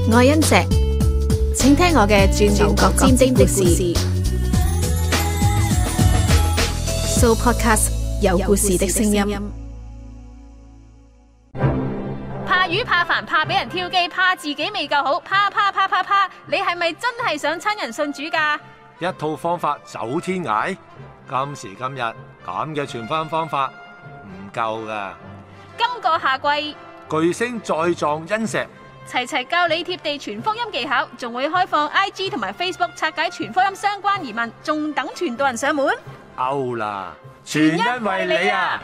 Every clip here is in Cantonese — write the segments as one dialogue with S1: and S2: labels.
S1: 我係欣石，請聽我嘅轉轉角尖尖的故事。So Podcast 有故事的聲音。
S2: 怕魚怕煩怕俾人挑機，怕自己未夠好，怕，你係咪真係想親人信主㗎？
S3: 一套方法走天涯，今時今日咁嘅傳福音方法唔夠㗎。
S2: 今個夏季
S3: 巨星再撞恩石，
S2: 齊教你貼地傳福音技巧，仲會開放 IG 同埋 Facebook 拆解傳福音相關疑問，仲等傳道人上門。
S3: out 啦！全因為你啊！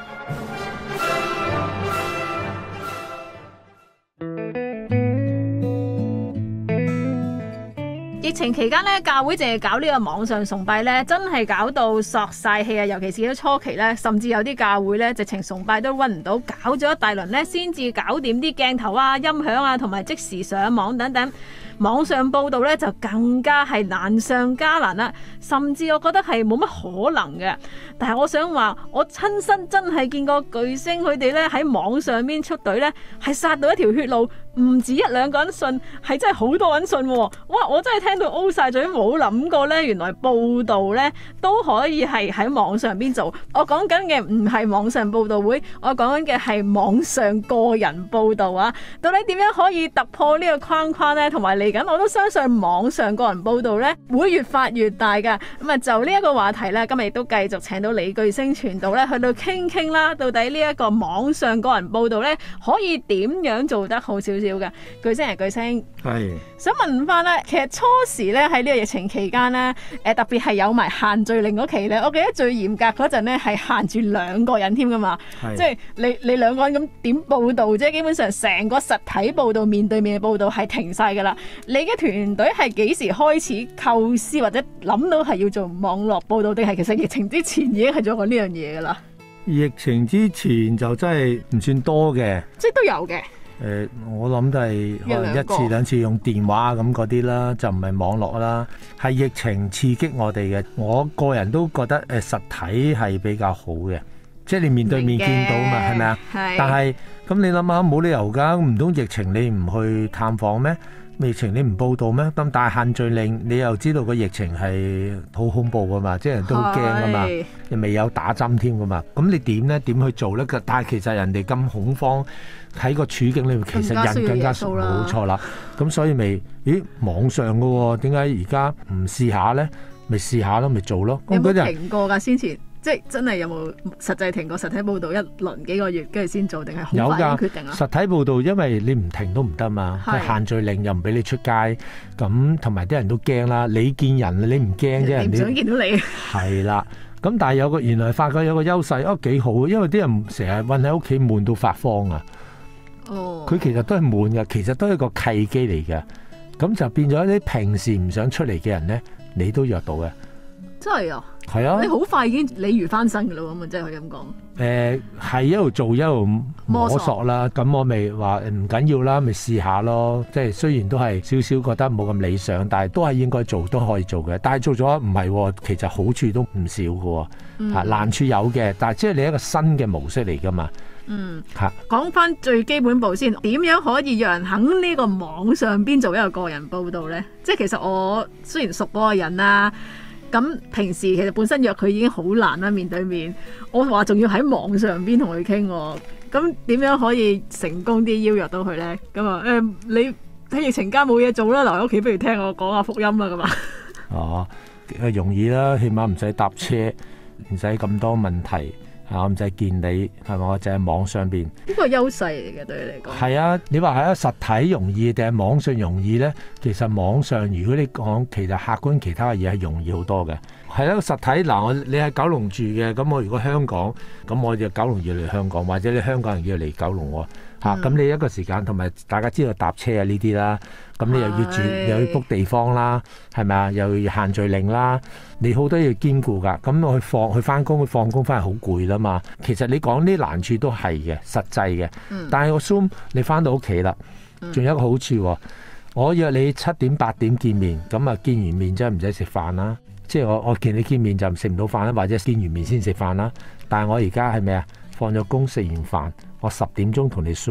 S2: 疫情期間咧，教會淨係搞呢個網上崇拜咧，真係搞到索晒氣啊！尤其是喺初期咧，甚至有啲教會咧，直情崇拜都搵唔到，搞咗一大輪咧，先至搞掂啲鏡頭啊、音響啊，同埋即時上網等等。網上報道咧就更加係難上加難啦，甚至我覺得係冇乜可能嘅。但係我想話，我親身真係見過巨星佢哋咧喺網上邊出隊咧，係殺到一條血路，唔止一兩個人信，係真係好多人信喎。哇！我真係聽到 O 晒嘴，冇諗過咧，原來報道咧都可以係喺網上邊做。我講緊嘅唔係網上報道會，我講緊嘅係網上個人報道啊！到底點樣可以突破呢個框框咧？同埋嚟緊我都相信網上個人報道咧會越發越大㗎。咁啊，就呢一個話題咧，今日亦都繼續請到李巨星傳道咧去到傾啦。到底呢一個網上個人報道咧可以點樣做得好少少嘅？巨星係巨星，
S3: 係
S2: 想問翻咧，其實初時咧喺呢個疫情期間咧，特別係有埋限聚令嗰期咧，我記得最嚴格嗰陣咧係限住2個人添㗎嘛，即係你2個人咁點報導啫？基本上成個實體報導面對面嘅報導係停晒㗎啦。你嘅團隊係幾時開始構思或者諗到係要做網絡報導，定係其實疫情之前已經係做過呢樣嘢㗎啦？
S3: 疫情之前就真係唔算多嘅，
S2: 即係都有嘅。
S3: 我諗都係可能1次2次用電話咁嗰啲啦，就唔係網絡啦。係疫情刺激我哋嘅，我個人都覺得實體係比較好嘅，即係你面對面見到嘛，係咪啊？但係咁你諗下，冇理由㗎，唔通疫情你唔去探訪咩？疫情你唔報道咩？咁但係限聚令，你又知道個疫情係好恐怖噶嘛，即係人都好驚噶嘛，又未有打針添噶嘛。咁你點咧？點去做咧？但係其實人哋咁恐慌喺個處境裏面，其實人更加冇錯啦。咁所以網上噶喎，點解而家唔試下咧？咪試下咯，咪做咯。
S2: 有冇停過㗎先前？即係真係有冇實際停過實體報導一輪幾個月跟住先做，定係好快決定啊？
S3: 實體報導因為你唔停都唔得嘛，限聚令又唔俾你出街，咁同埋啲人都驚啦。你見人你唔驚啫，人哋唔
S2: 想見到你。
S3: 係啦，咁但係原來發覺有個優勢，幾好，因為啲人成日韞喺屋企悶到發慌啊。佢其實都係悶嘅，其實都係個契機嚟嘅。咁就變咗啲平時唔想出嚟嘅人咧，你都約到嘅。
S2: 真係啊！
S3: 係啊！
S2: 你好快已經鯉魚翻身㗎啦，咁啊，真係可以咁講。
S3: 係一路做一路摸索啦。咁我咪話唔緊要啦，咪試下咯。即係雖然都係少少覺得冇咁理想，但係都係應該做，都可以做嘅。但係做咗唔係，其實好處都唔少嘅。難處有嘅，但係即係你一個新嘅模式嚟㗎嘛。
S2: 講翻最基本步先，點樣可以讓人肯呢個網上邊做一個人報導咧？即係其實我雖然熟嗰個人啦。咁平時其實本身約佢已經好難啦，面對面。我話仲要喺網上邊同佢傾喎，咁點樣可以成功啲邀約到佢咧？咁啊你喺疫情間冇嘢做啦，留喺屋企不如聽我講下福音啦，咁啊。
S3: 容易啦，起碼唔使搭車，唔使咁多問題。我唔使見你，係咪？我淨係網上邊，
S2: 呢個優勢嚟嘅對你嚟講。係
S3: 啊，你話係啊，實體容易定係網上容易咧？其實網上如果你講其實客觀其他嘅嘢係容易好多嘅。係一個實體嗱，你喺九龍住嘅，咁我如果香港，咁我就九龍要嚟香港，或者你香港人要嚟九龍喎。咁你一個時間同埋大家知道搭車啊呢啲啦，咁你又要住又要 book 地方啦，係咪啊？又要限聚令啦，你好多要兼顧㗎。咁我去翻工，去放工翻係好攰啦嘛。其實你講啲難處都係嘅，實際嘅。但係我 assume 你翻到屋企啦，仲有一個好處喎。我約你7點8點見面，咁啊見完面真係唔使食飯啦。即係我見你見面就食唔到飯啦，或者見完面先食飯啦。但係我而家係咩啊？放咗工食完飯，我10點鐘同你 Zoom，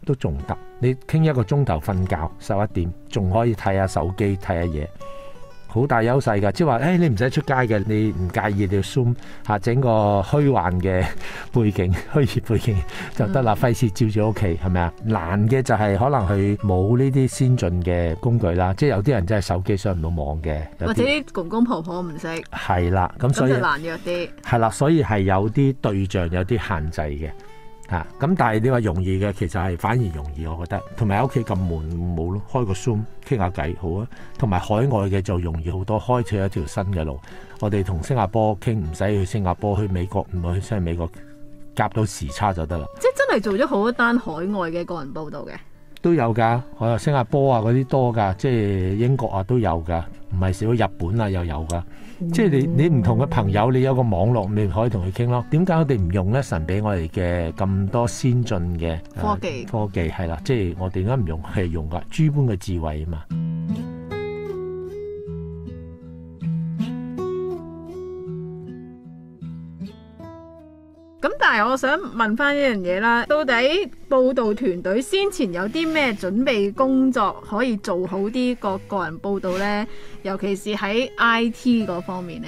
S3: 都仲得。你傾1個鐘頭瞓覺11點，仲可以睇下手機睇下嘢。好大優勢㗎，即係話，你唔使出街嘅，你唔介意你要 zoom 下整個虛幻嘅背景、虛擬背景就得啦，費事照住屋企，係咪啊？難嘅就係可能佢冇呢啲先進嘅工具啦，即係有啲人真係手機上唔到網嘅，
S2: 或者啲公公婆婆唔識，
S3: 係啦，咁所以
S2: 就難約啲，
S3: 係啦，所以係有啲對象有啲限制嘅。咁但係你話容易嘅，其實係反而容易，我覺得。同埋喺屋企咁悶冇咯，開個 Zoom 傾下偈好啊。同埋海外嘅就容易好多，開始一條新嘅路。我哋同新加坡傾，唔使去新加坡，去美國唔去美國，夾到時差就得啦。
S2: 即係真係做咗好多單海外嘅個人報道嘅。
S3: 都有㗎，新加坡啊嗰啲多㗎，即係英國啊都有㗎，唔係少，日本啊又有㗎。即係你唔同嘅朋友，你有個網絡，你可以同佢傾咯。點解我哋唔用咧？神俾我哋嘅咁多先進嘅
S2: 科技
S3: 係啦，即係我哋點解唔用？係用㗎諸般嘅智慧啊嘛。
S2: 咁但係我想問翻一樣嘢啦，到底報道團隊先前有啲咩準備工作可以做好啲個人報道呢？尤其是喺 IT 嗰方面呢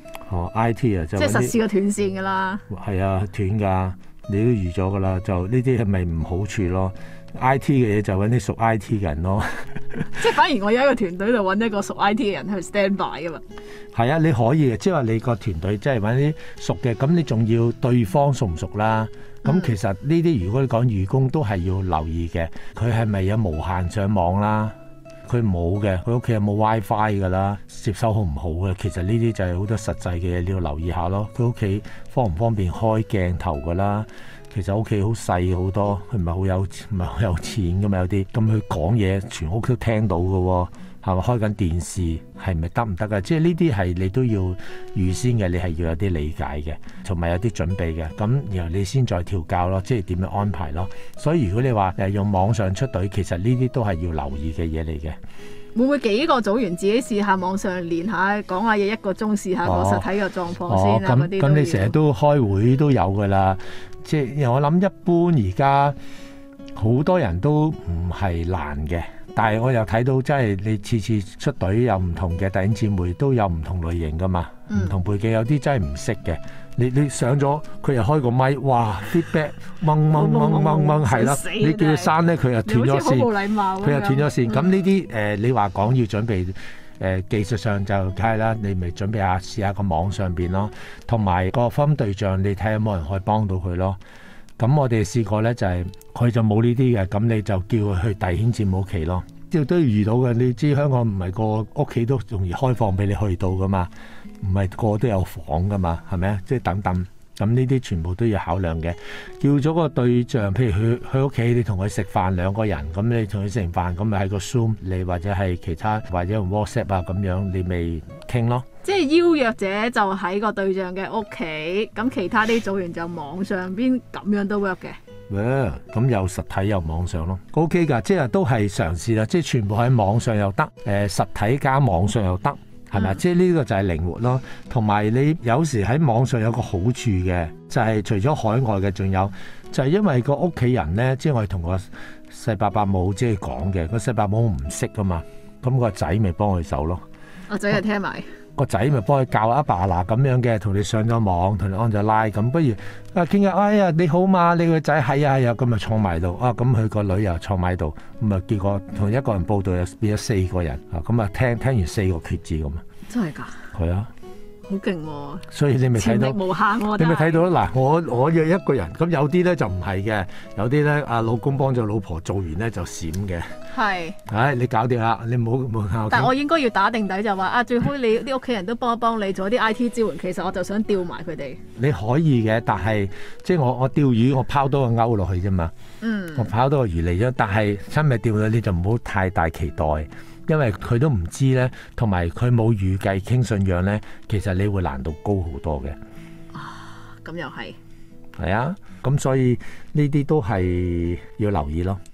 S3: IT 啊，即係
S2: 實試過斷線噶啦。
S3: 係啊，斷㗎，你都預咗㗎啦。就呢啲係咪唔好處咯？IT 嘅嘢就揾啲熟 IT 嘅人咯。
S2: 即係反而我有一個團隊度揾一個熟 IT 嘅人去 stand by 㗎嘛。
S3: 係啊，你可以嘅，即係話你個團隊即係揾啲熟嘅，咁你仲要對方熟唔熟啦？咁其實呢啲如果你講義工都係要留意嘅，佢係咪有無限上網啦？佢冇嘅，佢屋企有冇 WiFi 㗎啦？接收好唔好嘅？其實呢啲就係好多實際嘅嘢，你要留意下咯。佢屋企方唔方便開鏡頭㗎啦？其實屋企好細好多，佢唔係好有錢㗎嘛，有啲咁佢講嘢全屋都聽到㗎喎。係咪開緊電視係咪得唔得㗎？即係呢啲係你都要預先嘅，你係要有啲理解嘅，同埋有啲準備嘅。咁然後你先再調教咯，即係點樣安排咯。所以如果你話用網上出隊，其實呢啲都係要留意嘅嘢嚟嘅。
S2: 會唔會幾個組員自己試下網上練下講下嘢1個鐘，試下個實體嘅狀況先啊？
S3: 咁你成日都開會都有㗎啦。即係我諗一般而家好多人都唔係難嘅。但係我又睇到，真係你次次出隊有唔同嘅弟兄姊妹，都有唔同類型噶嘛，唔同背景，有啲真係唔識嘅。你上咗，佢又開個咪，哇 feedback 掹，係啦。你叫佢刪咧，佢又斷咗線，佢又斷咗線。咁呢啲你話講要準備技術上就梗係啦，你咪準備下試下個網上邊咯，同埋個分對象，你睇下有冇人可以幫到佢咯。咁我哋試過咧，就係佢就冇呢啲嘅，咁你就叫佢去弟兄姊妹屋企咯。即係都要遇到嘅，你知香港唔係個屋企都容易開放俾你去到噶嘛，唔係個都有房噶嘛，係咪啊？即係等等，咁呢啲全部都要考量嘅。叫咗個對象，譬如去屋企，你同佢食飯2個人，咁你同佢食完飯，咁咪喺個 Zoom 你或者係其他或者用 WhatsApp 啊咁樣，你咪傾咯。
S2: 即係邀約者就喺個對象嘅屋企，咁其他啲組員就網上邊咁樣都 work 嘅。
S3: 咁有實體有網上咯 ，OK 㗎，即係都係嘗試啦，即係全部喺網上又得，實體加網上又得，係咪？即係呢個就係靈活咯。同埋你有時喺網上有個好處嘅，就係除咗海外嘅，仲有就係因為個屋企人咧，即係我哋同個細伯母即係講嘅，個細伯母唔識㗎嘛，咁個仔咪幫佢手咯。
S2: 個仔就聽埋。
S3: 個仔咪幫佢教阿爸嗱咁樣嘅，同你上咗網，同你安咗拉，咁不如傾下，哎呀你好嘛，你個仔係啊，咁咪坐埋度啊，咁佢個女又坐埋度，咁啊結果同一個人報道又變咗4個人啊，咁啊聽完4個決志咁啊，
S2: 真係㗎？
S3: 係啊。
S2: 好勁喎！
S3: 所以你咪睇到，
S2: 潛力無限喎！
S3: 你咪睇到嗱，我約一個人，咁有啲咧就唔係嘅，有啲咧阿老公幫咗老婆做完咧就閃嘅。係。你搞掂啦，你冇拗。
S2: 但我應該要打定底就話最好你啲屋企人都幫一幫你做啲 IT 支援。其實我就想調埋佢哋。你
S3: 可以嘅，但係即係我釣魚，我拋多個鈎落去啫嘛。我拋多個魚嚟啫，但係真係釣到你就唔好太大期待。因為佢都唔知咧，同埋佢冇預計傾信仰咧，其實你會難度高好多嘅。
S2: 咁又係。
S3: 係啊，咁所以呢啲都係要留意咯。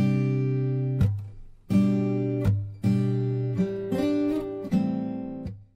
S2: 咁實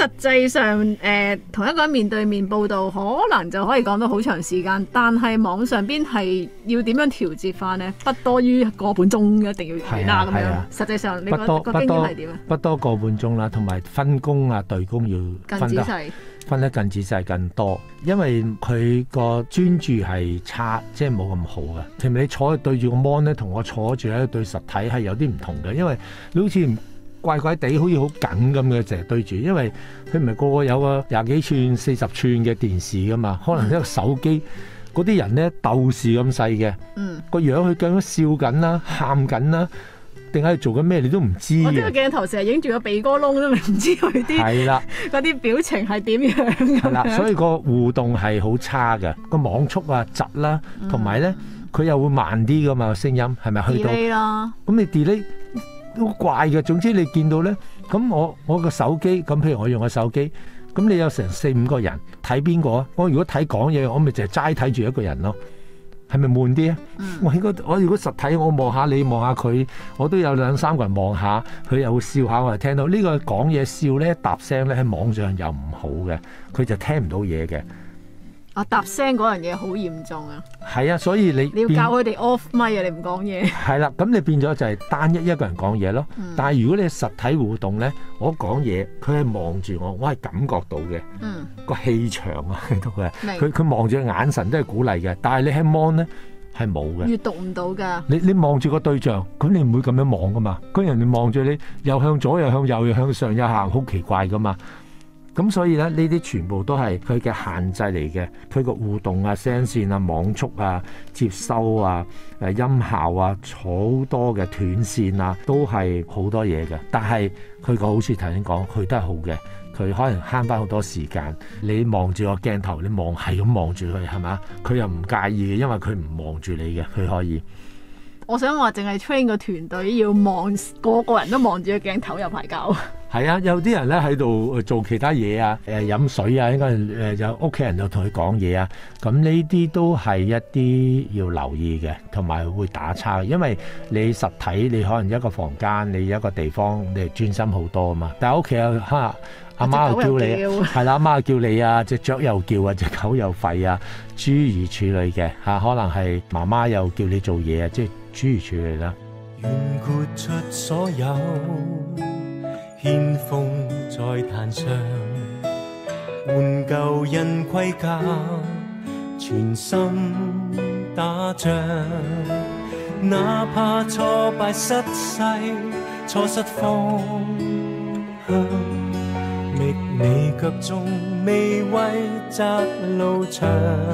S2: 實際上同一個人面對面報道，可能就可以講到好長時間，但係網上邊係要點樣調節翻呢？不多於個半鐘一定要完啦咁樣。實際上你個經驗係點啊？
S3: 不多個半鐘啦，同埋分工啊對工要分得更仔細更多，因為佢個專注係差，即係冇咁好嘅。其實你坐對住個 mon 咧，同我坐住喺對實體係有啲唔同嘅，因為你好似怪怪地，好似好緊咁嘅，成日對住，因為佢唔係個個有個廿幾寸、40寸嘅電視噶嘛，可能一個手機嗰啲人咧豆豉咁細嘅，個樣佢咁樣笑緊啦、喊緊啦。定係做緊咩？你都唔知嘅。我呢個鏡頭成日影住個鼻哥窿都唔知佢啲係啦，嗰啲表情係點樣？係啦，所以個互動係好差嘅，個網速啊窒啦，同埋咧佢又會慢啲噶嘛，聲音係咪去到 delay 啦？咁你 delay 都怪嘅。總之你見到咧，咁我個手機咁，譬如我用個手機，咁你有成4-5個人睇邊個啊？我如果睇講嘢，我咪就係齋睇住一個人咯。係咪悶啲啊？我如果實體，我望下你，望下佢，我都有2-3個人望下，佢又會笑下，我就聽到呢個講嘢笑咧，答聲咧喺網上又唔好嘅，佢就聽唔到嘢嘅。答聲嗰樣嘢好嚴重啊！係啊，所以你要教佢哋 off 咪啊，你唔講嘢。係啦，咁你變咗就係單一個人講嘢咯。但係如果你實體互動咧，我講嘢，佢係望住我係感覺到嘅。個氣場啊喺度嘅，佢望住嘅眼神都係鼓勵嘅。但係你喺 mon 咧係冇嘅，閱讀唔到㗎。你望住個對象，咁你唔會咁樣望噶嘛？嗰人哋望住你，又向左又向右又向上又下，好奇怪噶嘛。咁所以咧，呢啲全部都係佢嘅限制嚟嘅。佢個互動啊、聲線啊、網速啊、接收啊、音效啊，好多嘅斷線啊，都係好多嘢嘅。但係佢個好處頭先講，佢都係好嘅。佢可能慳翻好多時間。你望住個鏡頭，你係咁望住佢，係嘛？佢又唔介意嘅，因為佢唔望住你嘅，佢可以。我想話淨係 train 個團隊要望個人都望住個鏡頭有排搞。係啊，有啲人咧喺度做其他嘢啊，飲水啊，應該有屋企人就同佢講嘢啊。咁呢啲都係一啲要留意嘅，同埋會打岔。因為你實體你可能一個房間，你一個地方你專心好多啊嘛。但係屋企啊，阿媽又叫你，係啦，阿媽又叫你啊，隻雀又叫啊，隻狗又吠啊，諸如此類嘅嚇，可能係媽媽又叫你做嘢啊，即係諸如此類啦。願豁出所有，獻奉在壇上，換舊人盔甲，全心打仗，哪怕挫敗失勢，錯失方向。覓你腳蹤未為窄路長，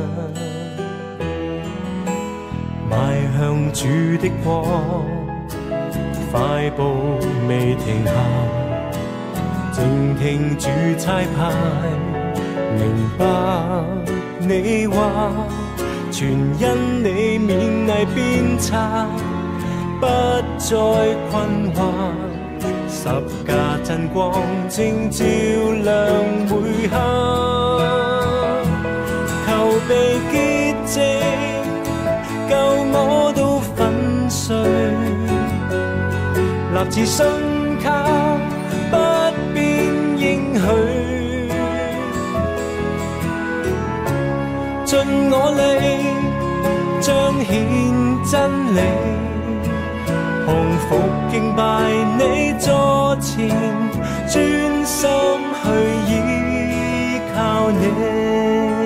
S3: 邁向主的光，快步未停下，靜聽主差派，明白你話，全因你勉勵鞭策，不再困惑。十架真光正照亮每刻，求被潔淨，舊我都粉碎，立志信靠不變應許，盡我力彰顯真理，降服敬拜你座前，專心去依靠你。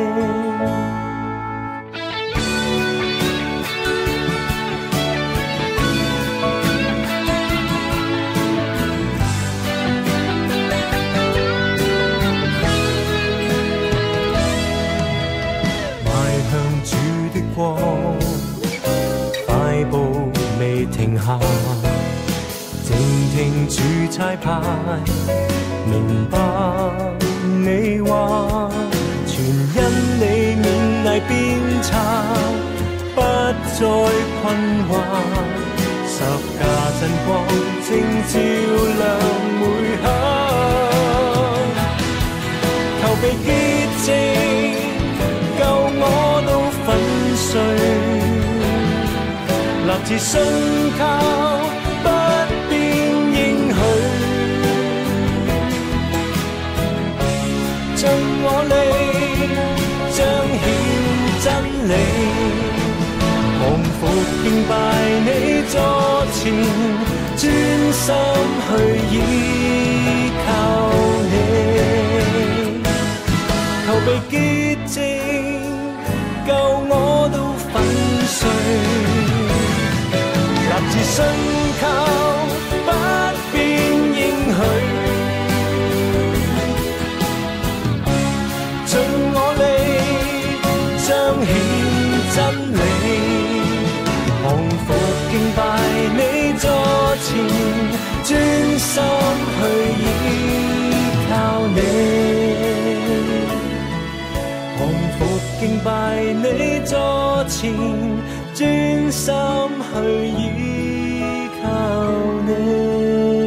S3: 邁向主的光，快步未停下，靜聽主差派，明白你話，全因你勉勵鞭策，不再困惑。十架真光正照亮每刻，求被潔淨，舊我都粉碎。立志信靠不變應許，
S4: 敬拜你座前，專心去依靠你，求被潔淨，救我都粉碎，立志信靠不變應許，盡我力彰顯真理，降服敬拜你座前，專心去依靠你，降服敬拜你座前，專心去依靠你。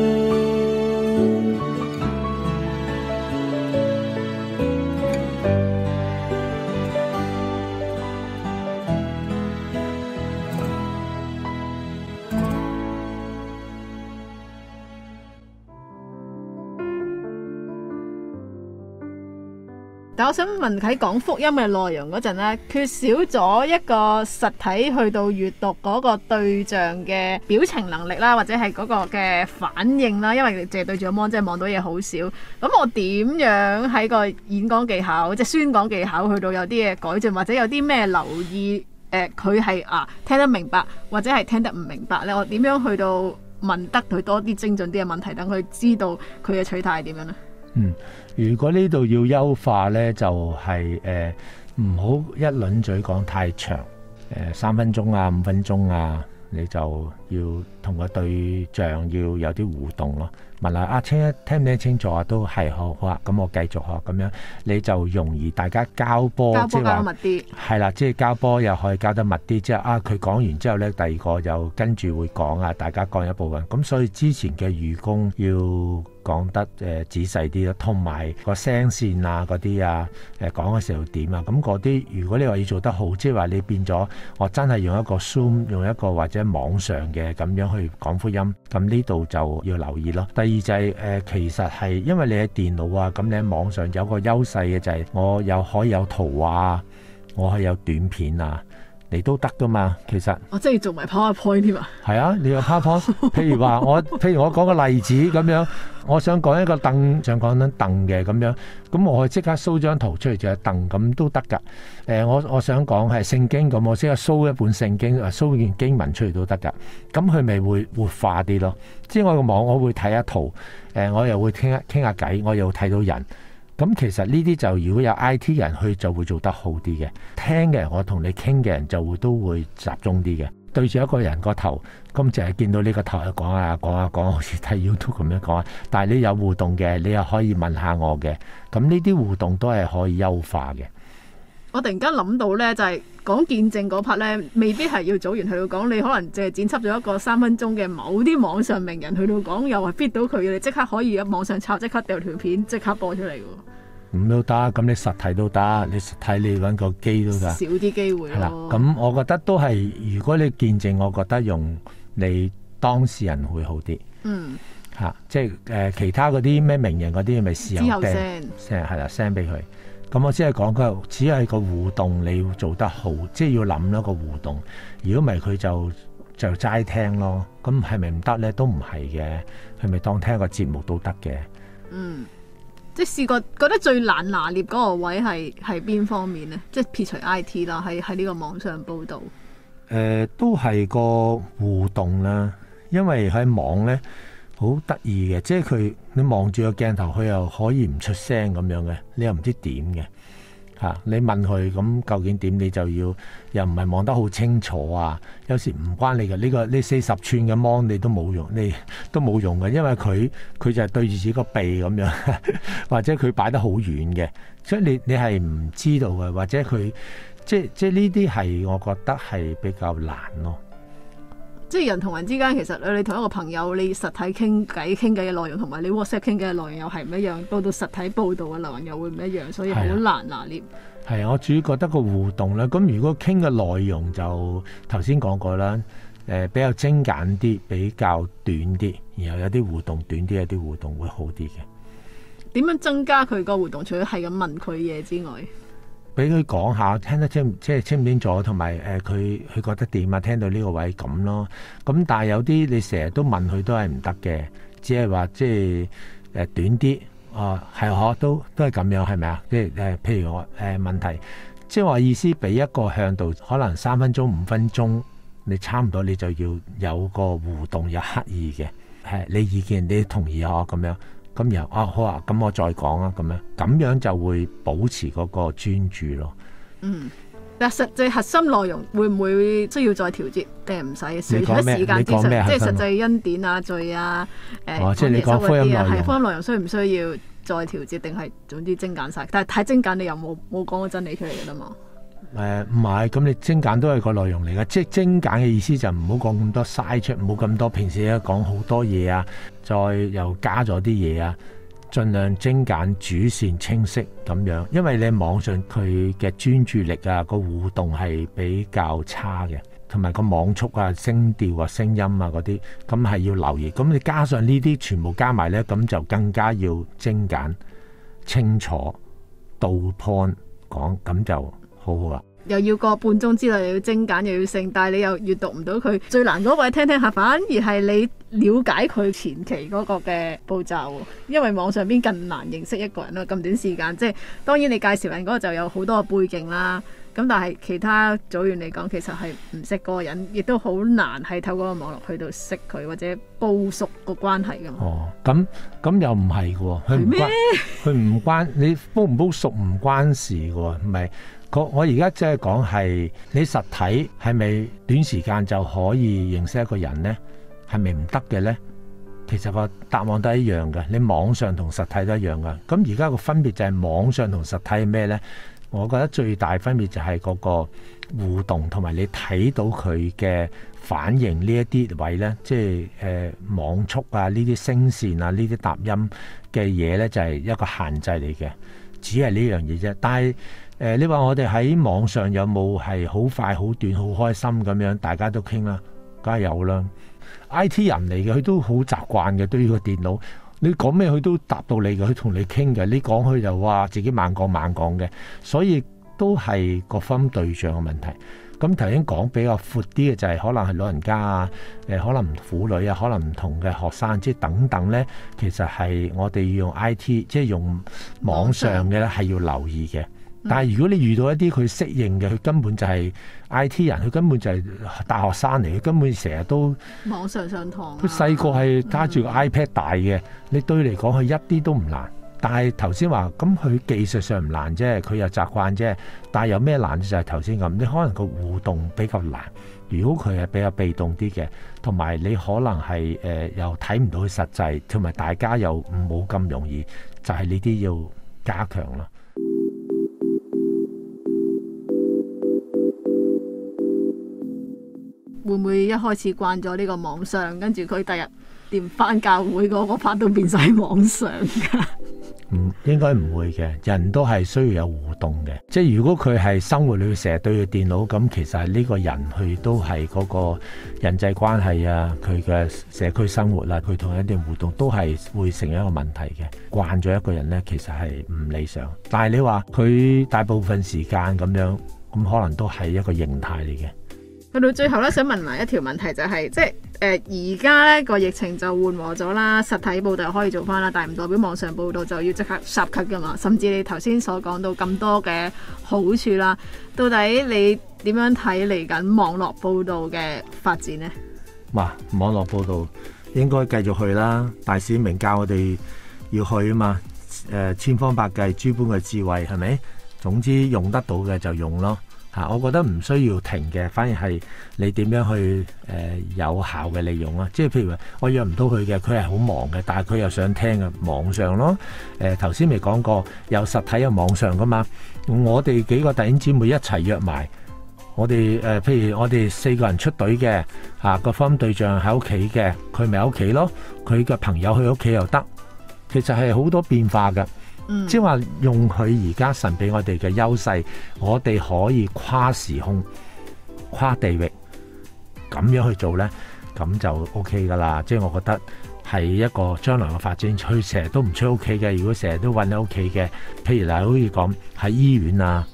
S2: 但我想問喺講福音嘅內容嗰陣咧，缺少咗一個實體去到閱讀嗰個對象嘅表情能力啦，或者係嗰個嘅反應啦，因為淨係對住個 mon，即係望到嘢好少。咁我點樣喺個演講技巧，即係宣講技巧去到有啲嘅改進，或者有啲咩留意？佢係聽得明白，或者係聽得唔明白咧？我點樣去到問得佢多啲精準啲嘅問題，等佢知道佢嘅取態係點樣咧？
S3: 如果呢度要優化呢，就係唔好一輪嘴講太長，3分鐘啊、5分鐘啊，你就要同個對象要有啲互動咯。問下聽唔聽得清楚啊？都係好啊，咁我繼續學咁樣，你就容易大家交波，即係話交得密啲。係啦，即係交波又可以交得密啲，即係佢講完之後呢，第二個又跟住會講啊，大家講一部分。咁所以之前嘅預工要講得仔細啲咯，同埋個聲線啊嗰啲講嘅時候點啊，咁嗰啲如果你話要做得好，即係話你變咗我真係用一個 Zoom， 用一個或者網上嘅咁樣去講福音，咁呢度就要留意咯。第二就係其實係因為你喺電腦啊，咁你喺網上有個優勢嘅就係我可以有圖畫，我可以有短片啊。你都得噶嘛，其實
S2: 我真係做埋 PowerPoint 添啊！
S3: 係啊，你有 PowerPoint，譬如話我講個例子咁樣，我想講一個凳，想講緊凳嘅咁樣，咁我即刻 show 張圖出嚟就係凳咁都得噶。我想講係聖經咁，我即刻 show 一本聖經，show 件經文出嚟都得噶。咁佢咪會活化啲咯？即係我個網，我會睇下圖，我又會傾下偈，我又睇到人。咁其實呢啲就如果有 IT 人去就會做得好啲嘅，聽嘅人我同你傾嘅人就都會集中啲嘅。對住一個人個頭，咁淨係見到呢個頭講下，好似睇 YouTube 咁樣講。但係你有互動嘅，你又可以問下我嘅。咁呢啲互動都係可以優化嘅。
S2: 我突然間諗到呢，就係講見證嗰 part 呢，未必係要組員去到講，你可能淨係剪輯咗一個3分鐘嘅某啲網上名人去到講，又係 fit 到佢，你即刻可以喺網上抄，即刻掉條片，即刻播出嚟喎。咁
S3: 都得，咁你實體都得，你實體你揾個機都得。
S2: 少啲機會咯。係啦，
S3: 咁我覺得都係，如果你見證，我覺得用你當事人會好啲。即係其他嗰啲咩名人嗰啲，咪事後 send 係啦 send 俾佢。咁我只係講佢，只係個互動你要做得好，即係要諗一個互動。如果唔係佢就齋聽咯。咁係咪唔得咧？都唔係嘅，係咪當聽一個節目都得嘅？
S2: 即係試過覺得最難拿捏嗰個位係邊方面咧？即係撇除 IT 啦，喺呢個網上報導。
S3: 都係個互動啦，因為喺網咧好得意嘅，即係你望住個鏡頭，佢又可以唔出聲咁樣嘅，你又唔知點嘅嚇。你問佢咁究竟點，你就要又唔係望得好清楚啊。有時唔關你嘅，呢40寸嘅 mon 你都冇用，你都冇用嘅，因為佢就係對住自己個鼻咁樣，或者佢擺得好遠嘅，所以你係唔知道嘅，或者佢即係呢啲係我覺得係比較難咯。
S2: 即係人同人之間，其實你同一個朋友，你實體傾偈嘅內容，同埋你 WhatsApp 傾偈嘅內容又係唔一樣，到實體報導嘅內容又會唔一樣，所以好難拿捏。
S3: 係啊，我主要覺得個互動咧，咁如果傾嘅內容就頭先講過啦，比較精簡啲，比較短啲，然後有啲互動短啲，有啲互動會好啲嘅。
S2: 點樣增加佢個互動？除咗係咁問佢嘢之外，
S3: 俾佢講下，聽得清唔清楚，同埋佢覺得點啊？聽到呢個位咁咯。咁但係有啲你成日都問佢都係唔得嘅，只係話即係短啲係都係咁樣係咪啊？即係譬如我問題，即係話意思俾一個向度，可能3分鐘5分鐘，你差唔多你就要有個互動，有刻意嘅係你意見你同意咁樣。咁然後好啊，咁我再講啊，咁樣就會保持嗰個專注咯。
S2: 但實際核心內容會唔會需要再調節定係唔使？除咗時間之上，即係實際恩典啊、罪啊、
S3: 即係你講福音內容，
S2: 係福音內容需唔需要再調節，定係總之精簡晒？但係太精簡，你又冇講個真理出嚟㗎啦嘛？
S3: 唔係，咁你精簡都係個內容嚟㗎，即係精簡嘅意思就唔好講咁多嘥出，唔好咁多平時咧講好多嘢啊，再又加咗啲嘢啊，盡量精簡主線清晰咁樣，因為你網上佢嘅專注力啊個互動係比較差嘅，同埋個網速啊、聲調啊、聲音啊嗰啲，咁係要留意。咁你加上呢啲全部加埋呢，咁就更加要精簡、清楚、到 point 講，咁就好好啦。
S2: 又要個半鐘之內又要精簡又要剩，但係你又閱讀唔到佢最難嗰位，聽下，反而係你了解佢前期嗰個嘅步驟，因為網上邊更難認識一個人啦。咁短時間，即係當然你介紹人嗰個就有好多嘅背景啦。咁但係其他組員嚟講，其實係唔識嗰個人，亦都好難係透過個網絡去到識佢或者煲熟個關係噶嘛。
S3: 咁又唔係嘅，佢唔關你煲唔煲熟唔關事嘅，唔係。我而家即係講係你實體係咪短時間就可以認識一個人呢？係咪唔得嘅呢？其實個答案都係一樣嘅，你網上同實體都一樣嘅。咁而家個分別就係網上同實體係咩呢？我覺得最大分別就係嗰個互動同埋你睇到佢嘅反應呢一啲位呢，即係網速啊、呢啲聲線啊、呢啲答音嘅嘢呢，就係一個限制嚟嘅，只係呢樣嘢啫。但係你話我哋喺網上有冇係好快、好短、好開心咁樣，大家都傾啦，梗係有啦。IT 人嚟嘅，佢都好習慣嘅，對於個電腦，你講咩佢都答到你嘅，佢同你傾嘅。你講佢就話自己猛講嘅，所以都係個分對象嘅問題。咁頭先講比較闊啲嘅就係可能係老人家啊，可能婦女啊，可能唔同嘅學生，即係等等呢。其實係我哋要用 IT，即係用網上嘅咧，係要留意嘅。但係如果你遇到一啲佢適應嘅，佢根本就係 IT 人，佢根本就係大學生嚟，佢根本成日都
S2: 網上上堂。
S3: 佢細個係揸住個 iPad 大嘅，你對佢嚟講佢一啲都唔難。但係頭先話咁佢技術上唔難啫，佢又習慣啫。但係有咩難就係頭先咁，你可能個互動比較難。如果佢係比較被動啲嘅，同埋你可能係又睇唔到佢實際，同埋大家又冇咁容易，就係呢啲要加強啦。
S2: 會唔會一開始慣咗呢個網上，跟住佢第日連返教會嗰個 part 都變晒網上㗎？
S3: 應該唔會嘅，人都係需要有互動嘅。即係如果佢係生活裏成日對住電腦，咁其實係呢個人佢都係嗰個人際關係啊，佢嘅社區生活啦，佢同人哋互動都係會成一個問題嘅。慣咗一個人呢，其實係唔理想。但係你話佢大部分時間咁樣，咁可能都係一個形態嚟嘅。
S2: 去到最後咧，想問埋一條問題就係，即係而家咧個疫情就緩和咗啦，實體報道可以做翻啦，但係唔代表網上報道就要即刻霎咳噶嘛。甚至你頭先所講到咁多嘅好處啦，到底你點樣睇嚟緊網絡報道嘅發展呢？
S3: 哇！網絡報道應該繼續去啦，大使命教我哋要去啊嘛。千方百計諸般嘅智慧係咪？總之用得到嘅就用咯。我覺得唔需要停嘅，反而係你點樣去有效嘅利用啊！即係譬如話，我約唔到佢嘅，佢係好忙嘅，但係佢又想聽嘅，網上咯。頭先未講過，有實體有網上噶嘛。我哋幾個弟兄姊妹一齊約埋，我哋譬如我哋4個人出隊嘅，個福音對象喺屋企嘅，佢咪喺屋企咯。佢嘅朋友去屋企又得，其實係好多變化嘅。即係話用佢而家神俾我哋嘅優勢，我哋可以跨時空、跨地域咁樣去做呢，咁就 OK 噶啦。即係我覺得係一個將來嘅發展。佢成日都唔出屋企嘅，如果成日都韞喺屋企嘅，譬如嗱，好似講喺醫院啊，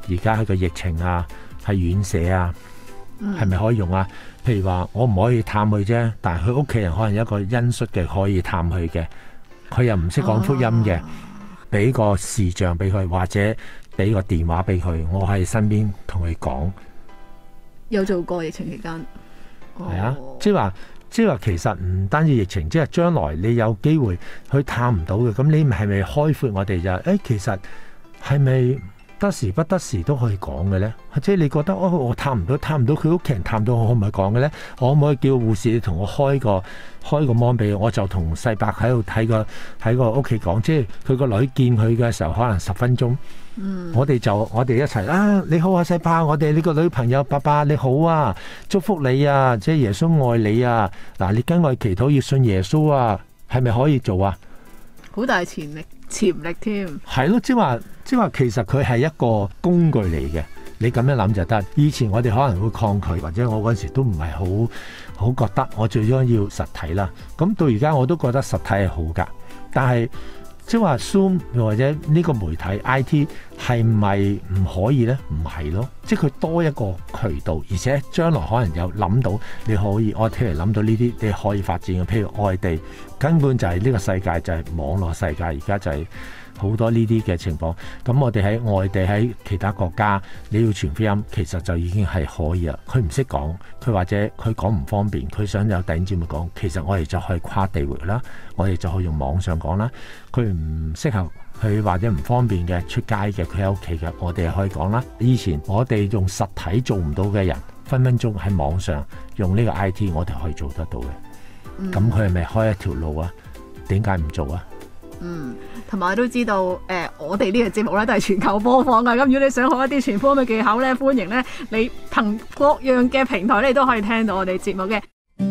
S3: 而家係個疫情啊，係院舍啊，係咪可以用啊？譬如話我唔可以探佢啫，但係佢屋企人可能有一個恩恤嘅可以探佢嘅，佢又唔識講福音嘅，俾個視像俾佢，或者俾個電話俾佢，我喺身邊同佢講。
S2: 有做過疫情期間，
S3: 係啊，即係話其實唔單止疫情，即係將來你有機會去探唔到嘅，咁你係咪開闊我哋就其實係咪得時不得時都可以講嘅咧？即係你覺得我探唔到佢屋企人探到我可唔可以講嘅咧？我可唔可以叫護士你同我開個 mon 俾我，就同細伯喺度喺個屋企講，即係佢個女見佢嘅時候可能10分鐘。我哋一齊你好啊，細伯，我哋呢個女朋友爸爸你好啊，祝福你啊，即係耶穌愛你啊，嗱你跟我祈禱要信耶穌啊，係咪可以做啊？
S2: 好大潛力添。
S3: 係咯，即係話其實佢係一個工具嚟嘅，你咁樣諗就得。以前我哋可能會抗拒，或者我嗰陣時都唔係好覺得，我最終要實體啦。咁到而家我都覺得實體係好噶，但係即係話 Zoom 或者呢個媒體 IT 係咪唔可以呢？唔係咯，即係佢多一個渠道，而且將來可能有諗到你可以，我譬如諗到呢啲你可以發展嘅，譬如外地根本就係呢個世界就係網絡世界，而家就係好多呢啲嘅情況。咁我哋喺外地喺其他國家你要傳福音，其實就已經係可以啦。佢唔識講，佢或者佢講唔方便，佢想有弟兄姊妹講，其實我哋就可以跨地域啦，我哋就可以用網上講啦。佢唔適合佢或者唔方便嘅出街嘅，佢喺屋企嘅，我哋又可以講啦。以前我哋用實體做唔到嘅人，分分鐘喺網上用呢個 IT， 我哋可以做得到嘅。咁佢係咪開一條路啊？點解唔做啊？
S2: 同埋我都知道，我哋呢個節目咧都係全球播放嘅。咁如果你想學一啲傳福音嘅技巧咧，歡迎咧你憑各樣嘅平台咧都可以聽到我哋節目嘅。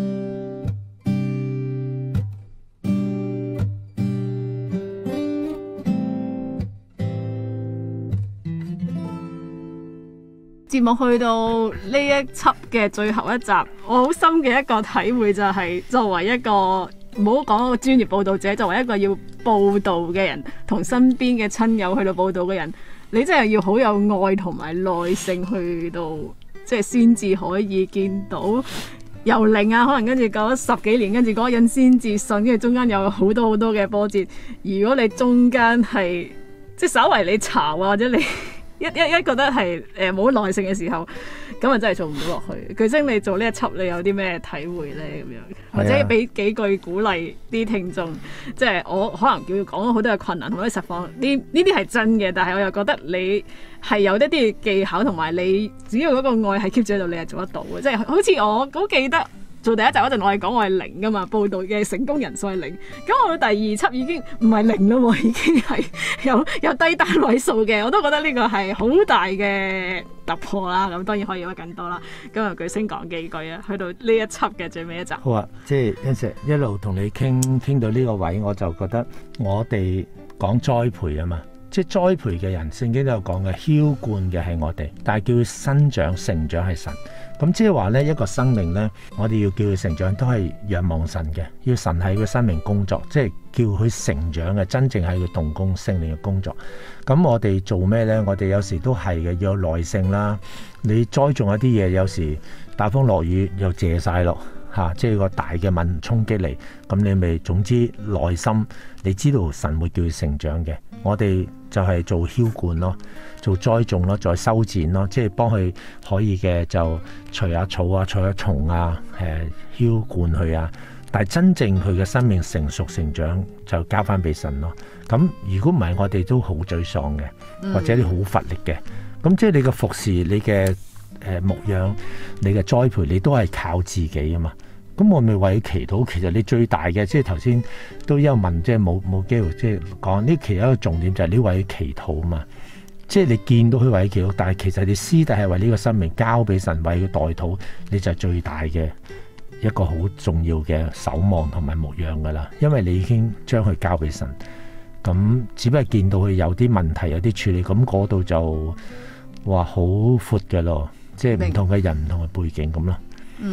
S2: 節目去到呢一輯嘅最後一集，我好深嘅一個體會就係，作為一個唔好講一個專業報導者，作為一個要報導嘅人，同身邊嘅親友去到報導嘅人，你真係要好有愛同埋耐性去到，即係先至可以見到由零可能跟住過咗10幾年，跟住嗰個人先至信，跟住中間有好多嘅波折。如果你中間係即係稍為你嘈或者你一覺得係冇耐性嘅時候，咁啊真係做唔到落去。巨星，你做呢一輯，你有啲咩體會呢？咁樣或者俾幾句鼓勵啲聽眾，即係我可能叫佢講咗好多嘅困難同埋啲實況，呢啲係真嘅，但係我又覺得你係有一啲技巧，同埋你只要嗰個愛係 keep 住喺度，你係做得到嘅。即係好似我好記得做第一集嗰陣，我係講我係0噶嘛，報道嘅成功人數係0。咁我到第二輯已經唔係0啦，已經係有低單位數嘅。我都覺得呢個係好大嘅突破啦。咁當然可以有更多啦。咁啊，巨星講幾句啊，去到呢一輯嘅最尾一集。
S3: 好啊，即係一路同你傾到呢個位，我就覺得我哋講栽培啊嘛。即係栽培嘅人，聖經都有講嘅，澆灌嘅係我哋，但係叫佢生長成長係神。咁即係話呢一個生命呢，我哋要叫佢成長都係仰望神嘅，要神喺佢生命工作，即係叫佢成長嘅，真正係佢動工聖靈嘅工作。咁我哋做咩呢？我哋有時都係嘅，要有耐性啦。你栽種一啲嘢，有時大風落雨又謝晒落。即係個大嘅問衝擊嚟，咁你咪總之耐心，你知道神會叫佢成長嘅。我哋就係做澆灌咯，做栽種咯，再修剪咯，即係幫佢可以嘅就除下草啊，除下蟲啊，澆灌佢啊。但係真正佢嘅生命成熟成長，就交翻俾神咯。咁如果唔係，我哋都好沮喪嘅，或者你好乏力嘅。咁即係你嘅服侍，你嘅牧養，你嘅栽培，你都係靠自己啊嘛。咁我咪為佢祈禱。其實你最大嘅，即係頭先都有問，即係冇機會即係講呢。其中一個重點就係你為佢祈禱啊嘛。即係你見到佢為佢祈禱，但係其實你私底係為呢個生命交俾神，為佢代禱，你就係最大嘅一個好重要嘅守望同埋牧養噶啦。因為你已經將佢交俾神，咁只不過見到佢有啲問題，有啲處理，咁嗰度就話好闊嘅咯。即係唔同嘅人唔同嘅背景咁咯。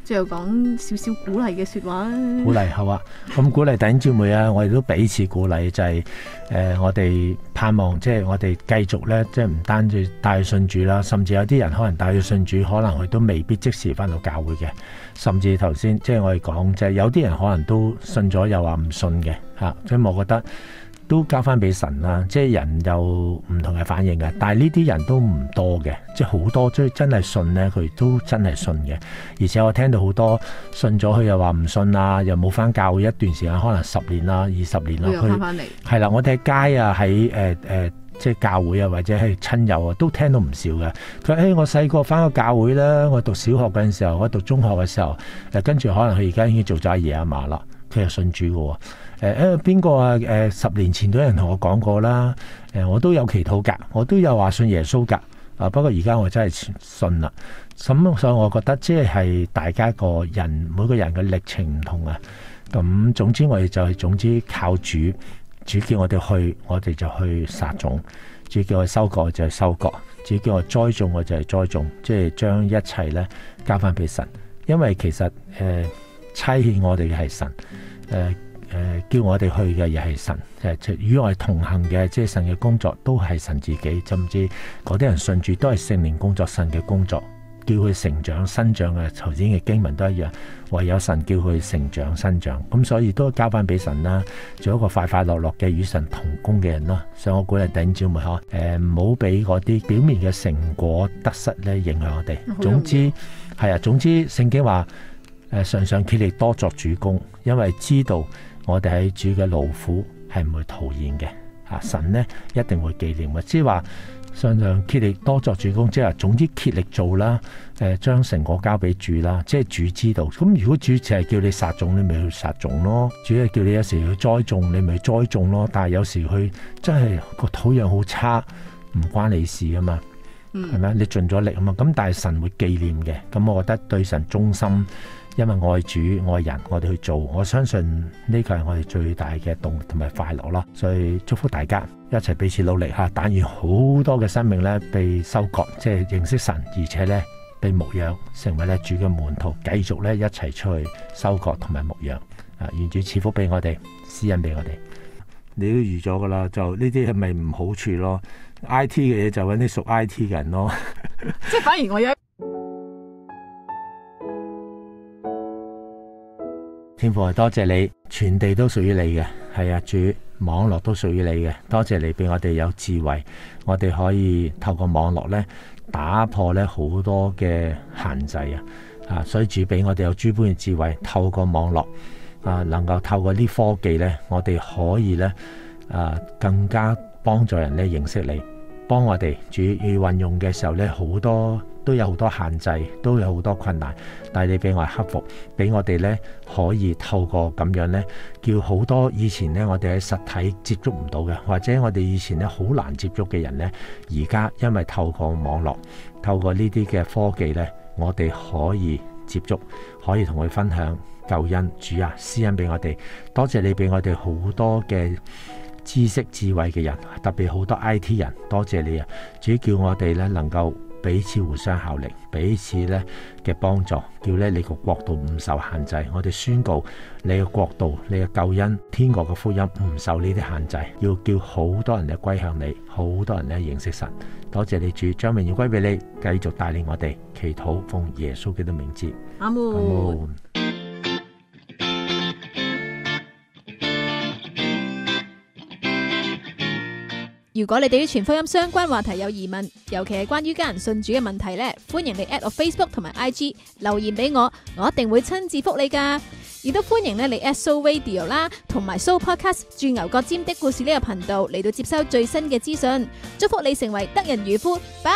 S2: 最後講少少鼓勵嘅説話啊！
S3: 鼓勵好啊，咁鼓勵弟兄姊妹啊，我哋都彼此鼓勵，就係、我哋盼望，即係我哋繼續咧，即係唔單止帶佢信主啦，甚至有啲人可能帶佢信主，可能佢都未必即時翻到教會嘅，甚至頭先即係我哋講，就係有啲人可能都信咗又話唔信嘅嚇，所以我覺得都交翻俾神啦，即係人有唔同嘅反應嘅，但係呢啲人都唔多嘅，即係好多即係真係信呢，佢都真係信嘅。而且我聽到好多信咗佢又話唔信啊，又冇翻教會一段時間，可能10年啦、20年啦，
S2: 佢又翻嚟。
S3: 係啦，我哋喺街啊，喺即係教會啊，或者係親友啊，都聽到唔少嘅。佢話：我細個翻過教會啦，我讀小學嗰陣時候，我讀中學嘅時候，跟住可能佢而家已經做咗阿爺阿嫲啦，佢又信主嘅喎。邊個啊？10年前都有人同我講過啦。我都有祈禱㗎，我都有話信耶穌㗎。不過而家我真係信啦。咁所以我覺得即係大家個人每個人嘅歷程唔同啊。咁總之我哋就係總之靠主，主叫我哋去，我哋就去撒種；主叫我收割就係收割；主叫我栽種我就係栽種。即係將一切咧交翻俾神，因為其實差遣我哋嘅係神，叫我哋去嘅又係神，與我哋同行嘅，即係神嘅工作都係神自己，甚至嗰啲人信主都係聖靈工作，神嘅工作，叫佢成長生長嘅。頭先嘅經文都一樣，唯有神叫佢成長生長，咁所以都交翻俾神啦，做一個快快樂樂嘅與神同工嘅人咯。所以我鼓勵弟兄姊妹唔好俾嗰啲表面嘅成果得失咧影響我哋。總之係啊，總之聖經話常常竭力多作主工，因為知道我哋喺主嘅勞苦係唔會徒然嘅，神呢一定會紀念嘅。即係話常常竭力多作主工，即係話總之竭力做啦，將成果交俾主啦，即係主知道。咁如果主淨係叫你撒種，你咪去撒種咯；主係叫你有時去栽種，你咪去栽種咯。但係有時佢真係個土壤好差，唔關你事啊嘛，係咪？你盡咗力啊嘛，咁但係神會紀念嘅。咁我覺得對神忠心。因為愛主愛人，我哋去做，我相信呢個係我哋最大嘅動力同埋快樂咯。所以祝福大家一齊彼此努力吓，但願好多嘅生命咧被收割，即係認識神，而且咧被牧養，成為咧主嘅門徒，繼續咧一齊出去收割同埋牧養。願主賜福俾我哋，施恩俾我哋。你都預咗噶啦，就呢啲係咪唔好處咯？I T 嘅嘢就揾啲屬 I T 嘅人咯。
S2: 即係反而我有。
S3: 天父，多謝你，全地都屬於你嘅，係啊，主，網絡都屬於你嘅，多謝你俾我哋有智慧，我哋可以透過網絡咧打破咧好多嘅限制啊！所以主俾我哋有諸般嘅智慧，透過網絡能夠透過啲科技咧，我哋可以咧更加幫助人咧認識你，幫我哋主要運用嘅時候咧，都有好多限制，都有好多困難，但係你俾我克服，俾我哋咧可以透過咁樣咧，叫好多以前咧我哋喺實體接觸唔到嘅，或者我哋以前咧好難接觸嘅人咧，而家因為透過網絡，透過呢啲嘅科技咧，我哋可以接觸，可以同佢分享救恩。主啊，施恩俾我哋，多謝你俾我哋好多嘅知識智慧嘅人，特別好多 IT 人，多謝你啊！主叫我哋咧能夠彼此互相效力，彼此咧嘅幫助，叫咧你個國度唔受限制。我哋宣告你嘅國度，你嘅救恩，天國嘅福音唔受呢啲限制，要叫好多人咧歸向你，好多人咧認識神。多謝你主，將榮耀歸俾你，繼續帶領我哋祈禱，奉耶穌基督名字。
S2: 阿門。如果你對於全福音相關話題有疑問，尤其係關於家人信主嘅問題呢，歡迎你 at 我 Facebook 同埋 IG 留言俾我，我一定會親自覆你噶。亦都歡迎你 at Soul Radio 啦，同埋 Soul Podcast 鑽牛角尖的故事呢個頻道嚟到接收最新嘅資訊。祝福你成為得人漁夫，拜。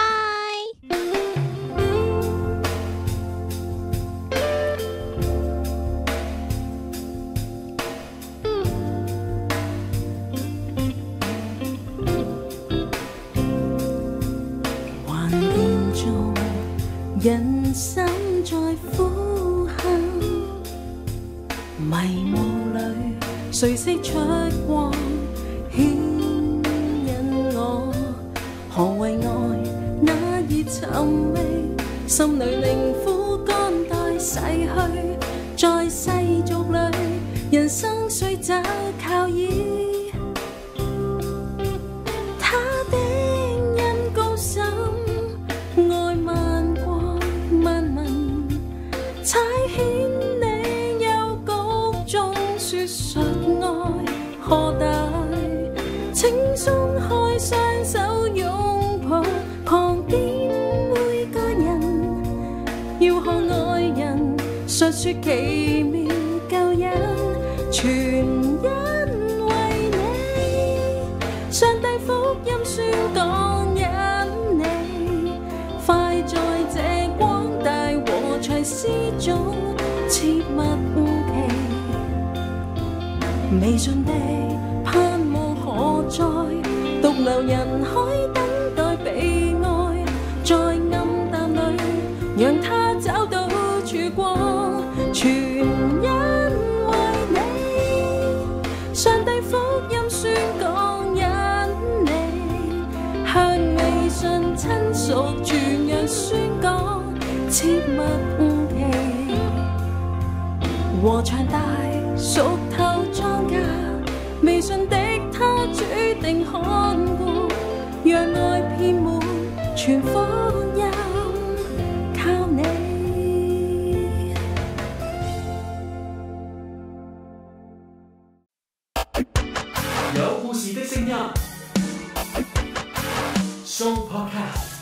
S5: 人生在呼喊，迷霧裏誰識出光，牽引我。何謂愛？那熱尋味，心裏靈苦肝帶逝去，在世俗裏，人生需找靠倚。他的恩高深，愛漫過萬民，差遣你幽谷中説述愛何大，請鬆開雙手擁抱旁邊每個人，要向愛人述說奇妙救恩，全因為你，上帝福音宣講因你，快在這廣大和齊詩中切勿期，未盡的盼望何在，獨留人海等待被愛，在暗淡裏讓他找到曙光，全因為你，上帝福音宣講因你，向未信親屬傳揚宣講，切勿期，禾場大熟透莊稼，未信的他主定看顧，讓愛遍滿全福音靠你。
S4: 有故事的聲音 Show Podcast。